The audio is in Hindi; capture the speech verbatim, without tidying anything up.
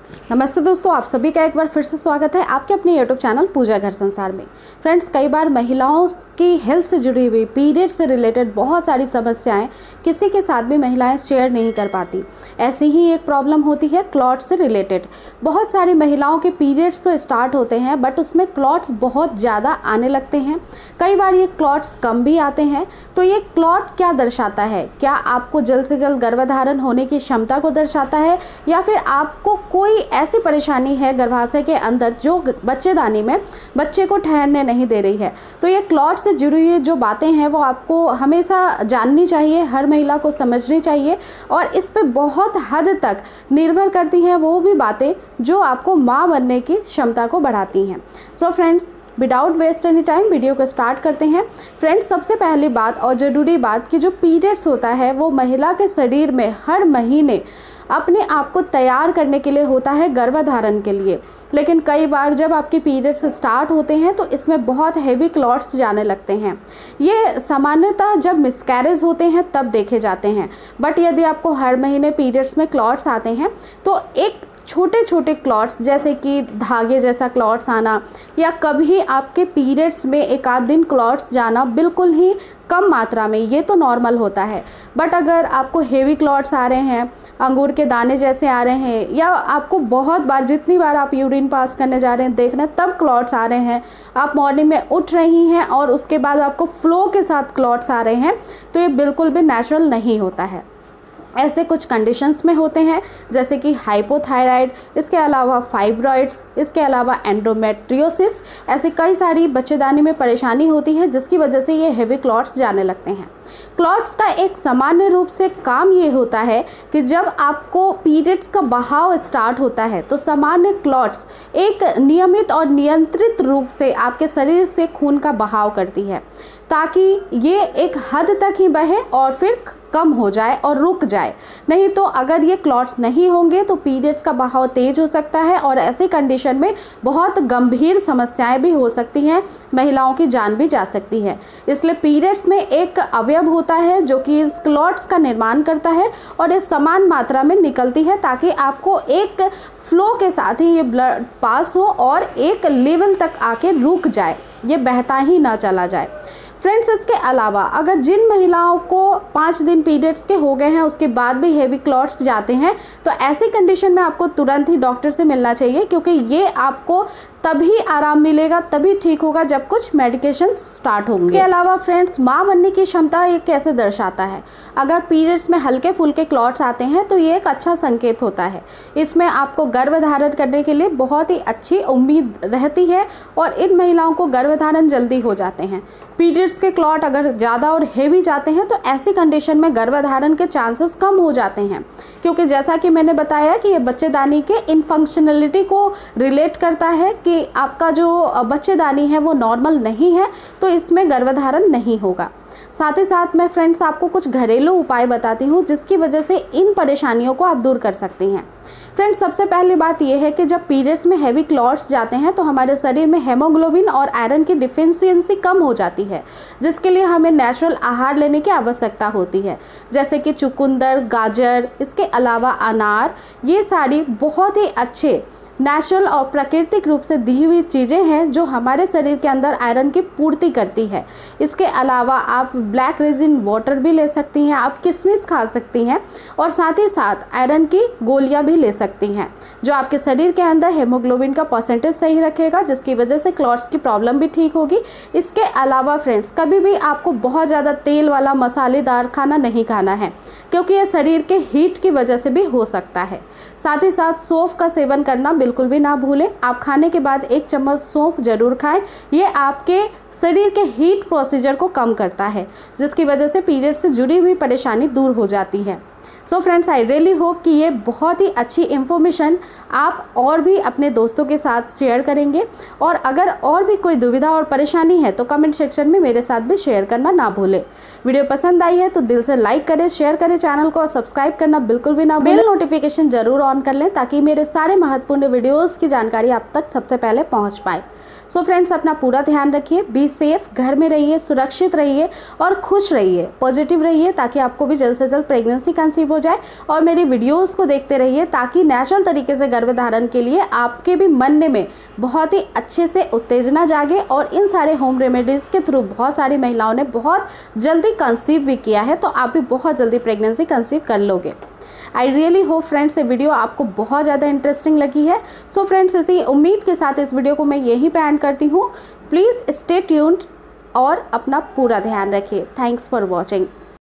नमस्ते दोस्तों, आप सभी का एक बार फिर से स्वागत है आपके अपने यूट्यूब चैनल पूजा घर संसार में। फ्रेंड्स, कई बार महिलाओं की हेल्थ से जुड़ी हुई पीरियड से रिलेटेड बहुत सारी समस्याएं किसी के साथ भी महिलाएं शेयर नहीं कर पाती। ऐसी ही एक प्रॉब्लम होती है क्लॉट से रिलेटेड। बहुत सारी महिलाओं के पीरियड्स तो स्टार्ट होते हैं बट उसमें क्लॉट्स बहुत ज़्यादा आने लगते हैं। कई बार ये क्लॉट्स कम भी आते हैं। तो ये क्लॉट क्या दर्शाता है? क्या आपको जल्द से जल्द गर्भधारण होने की क्षमता को दर्शाता है, या फिर आपको कोई ऐसी परेशानी है गर्भाशय के अंदर जो बच्चेदानी में बच्चे को ठहरने नहीं दे रही है? तो ये क्लॉट से जुड़ी हुई जो बातें हैं वो आपको हमेशा जाननी चाहिए, हर महिला को समझनी चाहिए, और इस पे बहुत हद तक निर्भर करती हैं वो भी बातें जो आपको माँ बनने की क्षमता को बढ़ाती हैं। So friends, without waste any time video को स्टार्ट करते हैं। फ्रेंड्स, सबसे पहली बात और ज़रूरी बात कि जो पीरियड्स होता है वो महिला के शरीर में हर महीने अपने आप को तैयार करने के लिए होता है गर्भधारण के लिए। लेकिन कई बार जब आपके पीरियड्स स्टार्ट होते हैं तो इसमें बहुत हैवी क्लॉट्स जाने लगते हैं। ये सामान्यतः जब मिसकैरेज होते हैं तब देखे जाते हैं, बट यदि आपको हर महीने पीरियड्स में क्लॉट्स आते हैं तो एक छोटे छोटे क्लॉट्स जैसे कि धागे जैसा क्लॉट्स आना, या कभी आपके पीरियड्स में एक आध दिन क्लॉट्स जाना बिल्कुल ही कम मात्रा में, ये तो नॉर्मल होता है। बट अगर आपको हेवी क्लॉट्स आ रहे हैं, अंगूर के दाने जैसे आ रहे हैं, या आपको बहुत बार जितनी बार आप यूरिन पास करने जा रहे हैं देखने तब क्लॉट्स आ रहे हैं, आप मॉर्निंग में उठ रही हैं और उसके बाद आपको फ्लो के साथ क्लॉट्स आ रहे हैं, तो ये बिल्कुल भी नेचुरल नहीं होता है। ऐसे कुछ कंडीशंस में होते हैं जैसे कि हाइपोथायराइड, इसके अलावा फाइब्रॉइड्स, इसके अलावा एंडोमेट्रियोसिस। ऐसी कई सारी बच्चेदानी में परेशानी होती है जिसकी वजह से ये हेवी क्लॉट्स जाने लगते हैं। क्लॉट्स का एक सामान्य रूप से काम ये होता है कि जब आपको पीरियड्स का बहाव स्टार्ट होता है तो सामान्य क्लॉट्स एक नियमित और नियंत्रित रूप से आपके शरीर से खून का बहाव करती है, ताकि ये एक हद तक ही बहे और फिर कम हो जाए और रुक जाए। नहीं तो अगर ये क्लॉट्स नहीं होंगे तो पीरियड्स का बहाव तेज हो सकता है और ऐसी कंडीशन में बहुत गंभीर समस्याएं भी हो सकती हैं, महिलाओं की जान भी जा सकती है। इसलिए पीरियड्स में एक अवयव होता है जो कि इस क्लॉट्स का निर्माण करता है और ये समान मात्रा में निकलती है ताकि आपको एक फ्लो के साथ ही ये ब्लड पास हो और एक लेवल तक आके रुक जाए, ये बहता ही ना चला जाए। फ्रेंड्स, इसके अलावा अगर जिन महिलाओं को पाँच दिन पीरियड्स के हो गए हैं उसके बाद भी हेवी क्लॉट्स जाते हैं तो ऐसी कंडीशन में आपको तुरंत ही डॉक्टर से मिलना चाहिए, क्योंकि ये आपको तभी आराम मिलेगा, तभी ठीक होगा जब कुछ मेडिकेशन स्टार्ट होंगे। इसके अलावा फ्रेंड्स, माँ बनने की क्षमता ये कैसे दर्शाता है? अगर पीरियड्स में हल्के फुल्के क्लॉट्स आते हैं तो ये एक अच्छा संकेत होता है। इसमें आपको गर्भधारण करने के लिए बहुत ही अच्छी उम्मीद रहती है और इन महिलाओं को गर्भधारण जल्दी हो जाते हैं। पीरियड्स के क्लॉट अगर ज़्यादा और हेवी जाते हैं तो ऐसी कंडीशन में गर्भधारण के चांसेस कम हो जाते हैं, क्योंकि जैसा कि मैंने बताया कि ये बच्चेदानी के इनफंक्शनलिटी को रिलेट करता है कि आपका जो बच्चेदानी है वो नॉर्मल नहीं है, तो इसमें गर्भधारण नहीं होगा। साथ ही साथ मैं फ्रेंड्स आपको कुछ घरेलू उपाय बताती हूँ जिसकी वजह से इन परेशानियों को आप दूर कर सकती हैं। फ्रेंड्स, सबसे पहली बात यह है कि जब पीरियड्स में हैवी क्लॉट्स जाते हैं तो हमारे शरीर में हेमोग्लोबिन और आयरन की डिफिशियंसी कम हो जाती है, जिसके लिए हमें नेचुरल आहार लेने की आवश्यकता होती है, जैसे कि चुकंदर, गाजर, इसके अलावा अनार। ये सारी बहुत ही अच्छे नेचुरल और प्राकृतिक रूप से दी हुई चीज़ें हैं जो हमारे शरीर के अंदर आयरन की पूर्ति करती है। इसके अलावा आप ब्लैक रेजिन वाटर भी ले सकती हैं, आप किशमिश खा सकती हैं और साथ ही साथ आयरन की गोलियां भी ले सकती हैं, जो आपके शरीर के अंदर हेमोग्लोबिन का परसेंटेज सही रखेगा, जिसकी वजह से क्लॉट्स की प्रॉब्लम भी ठीक होगी। इसके अलावा फ्रेंड्स, कभी भी आपको बहुत ज़्यादा तेल वाला मसालेदार खाना नहीं खाना है, क्योंकि ये शरीर के हीट की वजह से भी हो सकता है। साथ ही साथ सौंफ का सेवन करना बिल्कुल भी ना भूलें। आप खाने के बाद एक चम्मच सौंफ जरूर खाएं। ये आपके शरीर के हीट प्रोसीजर को कम करता है, जिसकी वजह से पीरियड से जुड़ी हुई परेशानी दूर हो जाती है। So friends, I really hope कि ये बहुत ही अच्छी इन्फॉर्मेशन आप और भी अपने दोस्तों के साथ शेयर करेंगे, और अगर और भी कोई दुविधा और परेशानी है तो कमेंट सेक्शन में मेरे साथ भी शेयर करना ना भूलें। वीडियो पसंद आई है तो दिल से लाइक करें, शेयर करें चैनल को, और सब्सक्राइब करना बिल्कुल भी ना भूलें। बेल नोटिफिकेशन जरूर ऑन कर लें ताकि मेरे सारे महत्वपूर्ण वीडियोज़ की जानकारी आप तक सबसे पहले पहुँच पाए। सो फ्रेंड्स, अपना पूरा ध्यान रखिए, बी सेफ, घर में रहिए, सुरक्षित रहिए और खुश रहिए, पॉजिटिव रहिए, ताकि आपको भी जल्द से जल्द प्रेगनेंसी का नसीब हो जाए। और मेरी वीडियोस को देखते रहिए ताकि नेचुरल तरीके से गर्भधारण के लिए आपके भी मन में बहुत ही अच्छे से उत्तेजना जागे। और इन सारे होम रेमेडीज़ के थ्रू बहुत सारी महिलाओं ने बहुत जल्दी कंसीव भी किया है, तो आप भी बहुत जल्दी प्रेगनेंसी कंसीव कर लोगे। आई रियली होप फ्रेंड्स ये वीडियो आपको बहुत ज़्यादा इंटरेस्टिंग लगी है। सो so फ्रेंड्स, इसी उम्मीद के साथ इस वीडियो को मैं यहीं पे एंड करती हूँ। प्लीज़ स्टे ट्यून्ड और अपना पूरा ध्यान रखिए। Thanks for watching.